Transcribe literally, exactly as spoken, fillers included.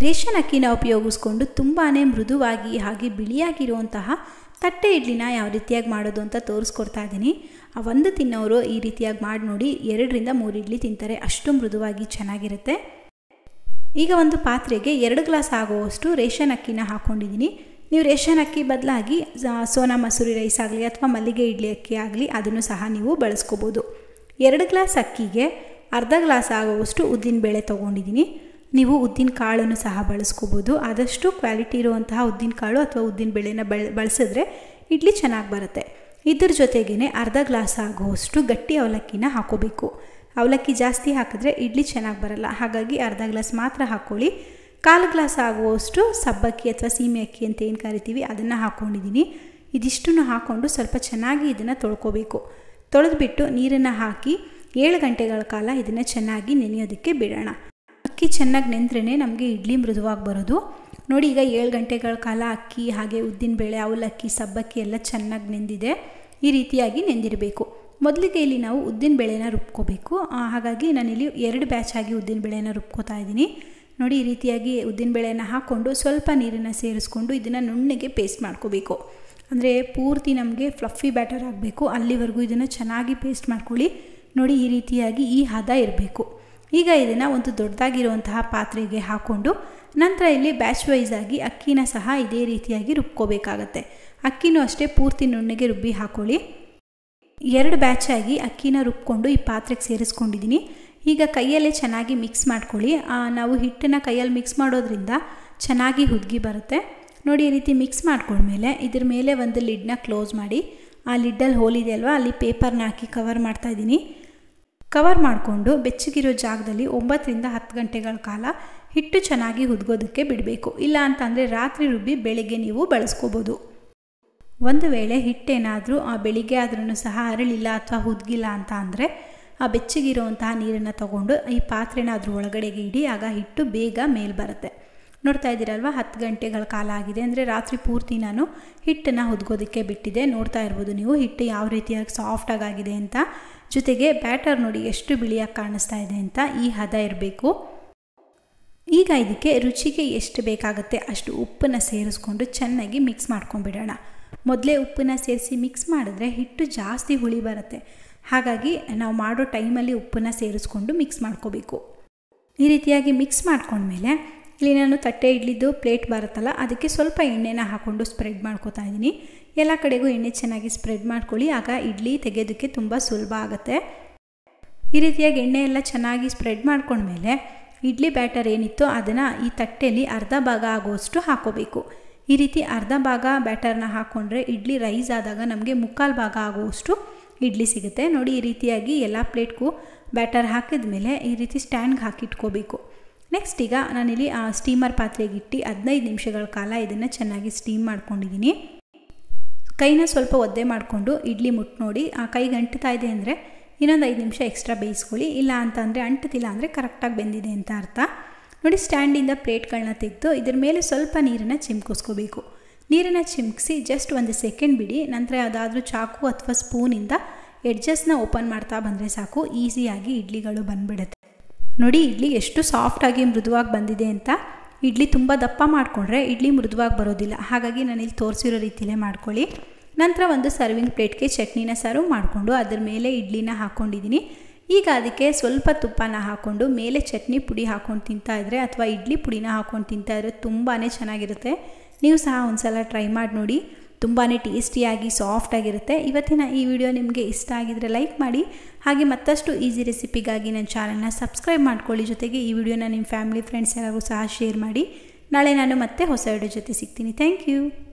Ration ಅಕ್ಕಿನ ಉಪಯೋಗಿಸ್ಕೊಂಡು ತುಂಬಾ ಮೃದುವಾಗಿ ಹಾಗೆ ಬಿಳಿಯಾಗಿರುವಂತಹ ತಟ್ಟೆ ಇಡ್ಲಿನ ಯಾವ ರೀತಿಯಾಗಿ ಮಾಡೋದು ಅಂತ ತೋರಿಸ್ಕೊಡ್ತಾ ಇದ್ದೀನಿ. ಆ ಒಂದು ತಿನ್ನೋರು ಈ ರೀತಿಯಾಗಿ ಮಾಡಿ ನೋಡಿ, ಎರಡರಿಂದ ಮೂರು ಇಡ್ಲಿ ತಿಂತಾರೆ, ಅಷ್ಟು ಮೃದುವಾಗಿ ಚೆನ್ನಾಗಿರುತ್ತೆ. ಈಗ ಒಂದು ಪಾತ್ರೆಗೆ ಎರಡು ಗ್ಲಾಸ್ ಆಗುವಷ್ಟು ರೇಷನ್ ಅಕ್ಕಿನ ಹಾಕ್ಕೊಂಡಿದ್ದೀನಿ. ನೀವು ರೇಷನ್ ಅಕ್ಕಿ ಬದಲಾಗಿ ಸೋನಾ ಮಸೂರಿ ರೈಸ್ ಆಗಲಿ ಅಥವಾ ಮಲ್ಲಿಗೆ ಇಡ್ಲಿ ಅಕ್ಕಿ ಆಗಲಿ ಅದನ್ನು ಸಹ ನೀವು ಬಳಸ್ಕೋಬೋದು. ಎರಡು ಗ್ಲಾಸ್ ಅಕ್ಕಿಗೆ ಅರ್ಧ ಗ್ಲಾಸ್ ಆಗುವಷ್ಟು ಉದ್ದಿನಬೇಳೆ ತೊಗೊಂಡಿದ್ದೀನಿ. ನೀವು ಉದ್ದಿನ ಕಾಳನ್ನು ಸಹ ಬಳಸ್ಕೋಬೋದು. ಆದಷ್ಟು ಕ್ವಾಲಿಟಿ ಇರುವಂತಹ ಉದ್ದಿನ ಕಾಳು ಅಥವಾ ಉದ್ದಿನ ಬೇಳೆನ ಬಳ ಬಳಸಿದ್ರೆ ಇಡ್ಲಿ ಚೆನ್ನಾಗಿ ಬರುತ್ತೆ. ಇದ್ರ ಜೊತೆಗೇ ಅರ್ಧ ಗ್ಲಾಸ್ ಆಗುವಷ್ಟು ಗಟ್ಟಿ ಅವಲಕ್ಕಿನ ಹಾಕೋಬೇಕು. ಅವಲಕ್ಕಿ ಜಾಸ್ತಿ ಹಾಕಿದ್ರೆ ಇಡ್ಲಿ ಚೆನ್ನಾಗಿ ಬರಲ್ಲ, ಹಾಗಾಗಿ ಅರ್ಧ ಗ್ಲಾಸ್ ಮಾತ್ರ ಹಾಕ್ಕೊಳ್ಳಿ. ಕಾಲು ಗ್ಲಾಸ್ ಆಗುವಷ್ಟು ಸಬ್ಬಕ್ಕಿ ಅಥವಾ ಸೀಮೆ ಅಕ್ಕಿ ಅಂತ ಏನು ಕರಿತೀವಿ ಅದನ್ನು ಹಾಕ್ಕೊಂಡಿದ್ದೀನಿ. ಇದಿಷ್ಟನ್ನು ಹಾಕ್ಕೊಂಡು ಸ್ವಲ್ಪ ಚೆನ್ನಾಗಿ ಇದನ್ನು ತೊಳ್ಕೊಬೇಕು. ತೊಳೆದ್ಬಿಟ್ಟು ನೀರನ್ನು ಹಾಕಿ ಏಳು ಗಂಟೆಗಳ ಕಾಲ ಇದನ್ನು ಚೆನ್ನಾಗಿ ನೆನೆಯೋದಕ್ಕೆ ಬಿಡೋಣ. ಅಕ್ಕಿ ಚೆನ್ನಾಗಿ ನೆಂದ್ರೇ ನಮಗೆ ಇಡ್ಲಿ ಮೃದುವಾಗಿ ಬರೋದು. ನೋಡಿ, ಈಗ ಏಳು ಗಂಟೆಗಳ ಕಾಲ ಅಕ್ಕಿ ಹಾಗೆ ಉದ್ದಿನಬೇಳೆ ಅವಲಕ್ಕಿ ಸಬ್ಬಕ್ಕಿ ಎಲ್ಲ ಚೆನ್ನಾಗಿ ನೆಂದಿದೆ. ಈ ರೀತಿಯಾಗಿ ನೆಂದಿರಬೇಕು. ಮೊದಲಿಗೆ ಇಲ್ಲಿ ನಾವು ಉದ್ದಿನಬೇಳೆನ ರುಬ್ಕೋಬೇಕು. ಹಾಗಾಗಿ ನಾನಿಲ್ಲಿ ಎರಡು ಬ್ಯಾಚ್ ಆಗಿ ಉದ್ದಿನಬೇಳೆನ ರುಬ್ಕೋತಾ ಇದ್ದೀನಿ. ನೋಡಿ, ಈ ರೀತಿಯಾಗಿ ಉದ್ದಿನಬೇಳೆನ ಹಾಕ್ಕೊಂಡು ಸ್ವಲ್ಪ ನೀರನ್ನು ಸೇರಿಸ್ಕೊಂಡು ಇದನ್ನು ನುಣ್ಣಗೆ ಪೇಸ್ಟ್ ಮಾಡ್ಕೋಬೇಕು. ಅಂದರೆ ಪೂರ್ತಿ ನಮಗೆ ಫ್ಲಫಿ ಬ್ಯಾಟರ್ ಆಗಬೇಕು, ಅಲ್ಲಿವರೆಗೂ ಇದನ್ನು ಚೆನ್ನಾಗಿ ಪೇಸ್ಟ್ ಮಾಡ್ಕೊಳ್ಳಿ. ನೋಡಿ, ಈ ರೀತಿಯಾಗಿ ಈ ಹದ ಇರಬೇಕು. ಈಗ ಇದನ್ನು ಒಂದು ದೊಡ್ಡದಾಗಿರುವಂತಹ ಪಾತ್ರೆಗೆ ಹಾಕ್ಕೊಂಡು ನಂತರ ಇಲ್ಲಿ ಬ್ಯಾಚ್ ವೈಸ್ ಆಗಿ ಅಕ್ಕಿನ ಸಹ ಇದೇ ರೀತಿಯಾಗಿ ರುಬ್ಕೋಬೇಕಾಗತ್ತೆ. ಅಕ್ಕಿನೂ ಅಷ್ಟೇ ಪೂರ್ತಿ ನುಣ್ಣಗೆ ರುಬ್ಬಿ ಹಾಕ್ಕೊಳ್ಳಿ. ಎರಡು ಬ್ಯಾಚ್ ಆಗಿ ಅಕ್ಕಿನ ರುಬ್ಕೊಂಡು ಈ ಪಾತ್ರೆಗೆ ಸೇರಿಸ್ಕೊಂಡಿದ್ದೀನಿ. ಈಗ ಕೈಯಲ್ಲೇ ಚೆನ್ನಾಗಿ ಮಿಕ್ಸ್ ಮಾಡ್ಕೊಳ್ಳಿ. ನಾವು ಹಿಟ್ಟನ್ನು ಕೈಯಲ್ಲಿ ಮಿಕ್ಸ್ ಮಾಡೋದ್ರಿಂದ ಚೆನ್ನಾಗಿ ಹುದುಗಿ ಬರುತ್ತೆ. ನೋಡಿ, ಈ ರೀತಿ ಮಿಕ್ಸ್ ಮಾಡ್ಕೊಂಡ್ಮೇಲೆ ಇದ್ರ ಮೇಲೆ ಒಂದು ಲಿಡ್ನ ಕ್ಲೋಸ್ ಮಾಡಿ, ಆ ಲಿಡ್ಡಲ್ಲಿ ಹೋಲ್ ಇದೆ ಅಲ್ವಾ, ಅಲ್ಲಿ ಪೇಪರ್ನ ಹಾಕಿ ಕವರ್ ಮಾಡ್ತಾಯಿದ್ದೀನಿ. ಕವರ್ ಮಾಡಿಕೊಂಡು ಬೆಚ್ಚಗಿರೋ ಜಾಗದಲ್ಲಿ ಒಂಬತ್ತರಿಂದ ಹತ್ತು ಗಂಟೆಗಳ ಕಾಲ ಹಿಟ್ಟು ಚೆನ್ನಾಗಿ ಹುದುಗೋದಕ್ಕೆ ಬಿಡಬೇಕು. ಇಲ್ಲ ಅಂತಂದರೆ ರಾತ್ರಿ ರುಬ್ಬಿ ಬೆಳಗ್ಗೆ ನೀವು ಬಳಸ್ಕೋಬೋದು. ಒಂದು ವೇಳೆ ಹಿಟ್ಟೇನಾದರೂ ಆ ಬೆಳಿಗ್ಗೆ ಆದ್ರೂ ಸಹ ಅರಳಿಲ್ಲ ಅಥವಾ ಹುದುಗಿಲ್ಲ ಅಂತ ಅಂದರೆ ಆ ಬೆಚ್ಚಗಿರುವಂತಹ ನೀರನ್ನು ತಗೊಂಡು ಈ ಪಾತ್ರೆನ ಅದ್ರ ಒಳಗಡೆಗೆ ಇಡಿ. ಆಗ ಹಿಟ್ಟು ಬೇಗ ಮೇಲೆ ಬರುತ್ತೆ. ನೋಡ್ತಾ ಇದ್ದೀರಲ್ವ, ಹತ್ತು ಗಂಟೆಗಳ ಕಾಲ ಆಗಿದೆ ಅಂದರೆ ರಾತ್ರಿ ಪೂರ್ತಿ ನಾನು ಹಿಟ್ಟನ್ನು ಹುದುಗೋದಕ್ಕೆ ಬಿಟ್ಟಿದ್ದೆ. ನೋಡ್ತಾ ಇರ್ಬೋದು ನೀವು ಹಿಟ್ಟು ಯಾವ ರೀತಿಯಾಗಿ ಸಾಫ್ಟಾಗಿ ಆಗಿದೆ ಅಂತ. ಜೊತೆಗೆ ಬ್ಯಾಟರ್ ನೋಡಿ ಎಷ್ಟು ಬಿಳಿಯಾಗಿ ಕಾಣಿಸ್ತಾ ಇದೆ ಅಂತ. ಈ ಹದ ಇರಬೇಕು. ಈಗ ಇದಕ್ಕೆ ರುಚಿಗೆ ಎಷ್ಟು ಬೇಕಾಗುತ್ತೆ ಅಷ್ಟು ಉಪ್ಪನ್ನು ಸೇರಿಸ್ಕೊಂಡು ಚೆನ್ನಾಗಿ ಮಿಕ್ಸ್ ಮಾಡ್ಕೊಂಡ್ಬಿಡೋಣ. ಮೊದಲೇ ಉಪ್ಪನ್ನು ಸೇರಿಸಿ ಮಿಕ್ಸ್ ಮಾಡಿದ್ರೆ ಹಿಟ್ಟು ಜಾಸ್ತಿ ಹುಳಿ ಬರುತ್ತೆ. ಹಾಗಾಗಿ ನಾವು ಮಾಡೋ ಟೈಮಲ್ಲಿ ಉಪ್ಪನ್ನು ಸೇರಿಸ್ಕೊಂಡು ಮಿಕ್ಸ್ ಮಾಡ್ಕೋಬೇಕು. ಈ ರೀತಿಯಾಗಿ ಮಿಕ್ಸ್ ಮಾಡ್ಕೊಂಡ್ಮೇಲೆ ಇಲ್ಲಿ ನಾನು ತಟ್ಟೆ ಇಡ್ಲಿದ್ದು ಪ್ಲೇಟ್ ಬರುತ್ತಲ್ಲ ಅದಕ್ಕೆ ಸ್ವಲ್ಪ ಎಣ್ಣೆನ ಹಾಕ್ಕೊಂಡು ಸ್ಪ್ರೆಡ್ ಮಾಡ್ಕೋತಾ ಇದ್ದೀನಿ. ಎಲ್ಲ ಕಡೆಗೂ ಎಣ್ಣೆ ಚೆನ್ನಾಗಿ ಸ್ಪ್ರೆಡ್ ಮಾಡ್ಕೊಳ್ಳಿ. ಆಗ ಇಡ್ಲಿ ತೆಗೆಯೋದಕ್ಕೆ ತುಂಬ ಸುಲಭ ಆಗುತ್ತೆ. ಈ ರೀತಿಯಾಗಿ ಎಣ್ಣೆ ಎಲ್ಲ ಚೆನ್ನಾಗಿ ಸ್ಪ್ರೆಡ್ ಮಾಡ್ಕೊಂಡ್ಮೇಲೆ ಇಡ್ಲಿ ಬ್ಯಾಟರ್ ಏನಿತ್ತು ಅದನ್ನು ಈ ತಟ್ಟೆಯಲ್ಲಿ ಅರ್ಧ ಭಾಗ ಆಗುವಷ್ಟು ಹಾಕೋಬೇಕು. ಈ ರೀತಿ ಅರ್ಧ ಭಾಗ ಬ್ಯಾಟರ್ನ ಹಾಕ್ಕೊಂಡ್ರೆ ಇಡ್ಲಿ ರೈಸ್ ಆದಾಗ ನಮಗೆ ಮುಕ್ಕಾಲು ಭಾಗ ಆಗುವಷ್ಟು ಇಡ್ಲಿ ಸಿಗುತ್ತೆ. ನೋಡಿ, ಈ ರೀತಿಯಾಗಿ ಎಲ್ಲ ಪ್ಲೇಟ್ಗೂ ಬ್ಯಾಟರ್ ಹಾಕಿದ ಮೇಲೆ ಈ ರೀತಿ ಸ್ಟ್ಯಾಂಡ್ಗೆ ಹಾಕಿಟ್ಕೋಬೇಕು. ನೆಕ್ಸ್ಟ್ ಈಗ ನಾನಿಲ್ಲಿ ಆ ಸ್ಟೀಮರ್ ಪಾತ್ರೆಗೆ ಇಟ್ಟು ಹದಿನೈದು ನಿಮಿಷಗಳ ಕಾಲ ಇದನ್ನು ಚೆನ್ನಾಗಿ ಸ್ಟೀಮ್ ಮಾಡ್ಕೊಂಡಿದ್ದೀನಿ. ಕೈನ ಸ್ವಲ್ಪ ಒದ್ದೆ ಮಾಡಿಕೊಂಡು ಇಡ್ಲಿ ಮುಟ್ಟು ನೋಡಿ, ಆ ಕೈಗೆ ಅಂಟ್ತಾ ಇದೆ ಅಂದರೆ ಇನ್ನೊಂದು ಐದು ನಿಮಿಷ ಎಕ್ಸ್ಟ್ರಾ ಬೇಯಿಸ್ಕೊಳ್ಳಿ. ಇಲ್ಲ ಅಂತಂದರೆ ಅಂಟುತ್ತಿಲ್ಲ ಅಂದರೆ ಕರೆಕ್ಟಾಗಿ ಬೆಂದಿದೆ ಅಂತ ಅರ್ಥ. ನೋಡಿ, ಸ್ಟ್ಯಾಂಡಿಂದ ಪ್ಲೇಟ್ಗಳನ್ನ ತೆಗೆದು ಇದ್ರ ಮೇಲೆ ಸ್ವಲ್ಪ ನೀರನ್ನು ಚಿಮ್ಕಿಸ್ಕೋಬೇಕು. ನೀರನ್ನು ಚಿಮ್ಕಿಸಿ ಜಸ್ಟ್ ಒಂದು ಸೆಕೆಂಡ್ ಬಿಡಿ. ನಂತರ ಯಾವುದಾದ್ರೂ ಚಾಕು ಅಥವಾ ಸ್ಪೂನಿಂದ ಎಡ್ಜಸ್ನ ಓಪನ್ ಮಾಡ್ತಾ ಬಂದರೆ ಸಾಕು, ಈಸಿಯಾಗಿ ಇಡ್ಲಿಗಳು ಬಂದುಬಿಡುತ್ತೆ. ನೋಡಿ, ಇಡ್ಲಿ ಎಷ್ಟು ಸಾಫ್ಟಾಗಿ ಮೃದುವಾಗಿ ಬಂದಿದೆ ಅಂತ. ಇಡ್ಲಿ ತುಂಬ ದಪ್ಪ ಮಾಡಿಕೊಂಡ್ರೆ ಇಡ್ಲಿ ಮೃದುವಾಗಿ ಬರೋದಿಲ್ಲ. ಹಾಗಾಗಿ ನಾನಿಲ್ಲಿ ತೋರಿಸಿರೋ ರೀತಿಯಲ್ಲೇ ಮಾಡ್ಕೊಳ್ಳಿ. ನಂತರ ಒಂದು ಸರ್ವಿಂಗ್ ಪ್ಲೇಟ್ಗೆ ಚಟ್ನಿನ ಸರ್ವ್ ಮಾಡಿಕೊಂಡು ಅದರ ಮೇಲೆ ಇಡ್ಲಿನ ಹಾಕ್ಕೊಂಡಿದ್ದೀನಿ. ಈಗ ಅದಕ್ಕೆ ಸ್ವಲ್ಪ ತುಪ್ಪನ ಹಾಕ್ಕೊಂಡು ಮೇಲೆ ಚಟ್ನಿ ಪುಡಿ ಹಾಕ್ಕೊಂಡು ತಿಂತಾಯಿದ್ರೆ ಅಥವಾ ಇಡ್ಲಿ ಪುಡಿನ ಹಾಕ್ಕೊಂಡು ತಿಂತಾಯಿದ್ರೆ ತುಂಬಾ ಚೆನ್ನಾಗಿರುತ್ತೆ. ನೀವು ಸಹ ಒಂದು ಸಲ ಟ್ರೈ ಮಾಡಿ ನೋಡಿ. ತುಂಬಾ ಟೇಸ್ಟಿಯಾಗಿ ಸಾಫ್ಟಾಗಿರುತ್ತೆ. ಇವತ್ತಿನ ಈ ವಿಡಿಯೋ ನಿಮಗೆ ಇಷ್ಟ ಆಗಿದರೆ ಲೈಕ್ ಮಾಡಿ. ಹಾಗೆ ಮತ್ತಷ್ಟು ಈಸಿ ರೆಸಿಪಿಗಾಗಿ ನನ್ನ ಚಾನಲ್ನ ಸಬ್ಸ್ಕ್ರೈಬ್ ಮಾಡ್ಕೊಳ್ಳಿ. ಜೊತೆಗೆ ಈ ವಿಡಿಯೋನ ನಿಮ್ಮ ಫ್ಯಾಮಿಲಿ ಫ್ರೆಂಡ್ಸ್ ಎಲ್ಲರಿಗೂ ಸಹ ಶೇರ್ ಮಾಡಿ. ನಾಳೆ ನಾನು ಮತ್ತೆ ಹೊಸ ವಿಡಿಯೋ ಜೊತೆ ಸಿಗ್ತೀನಿ. Thank you.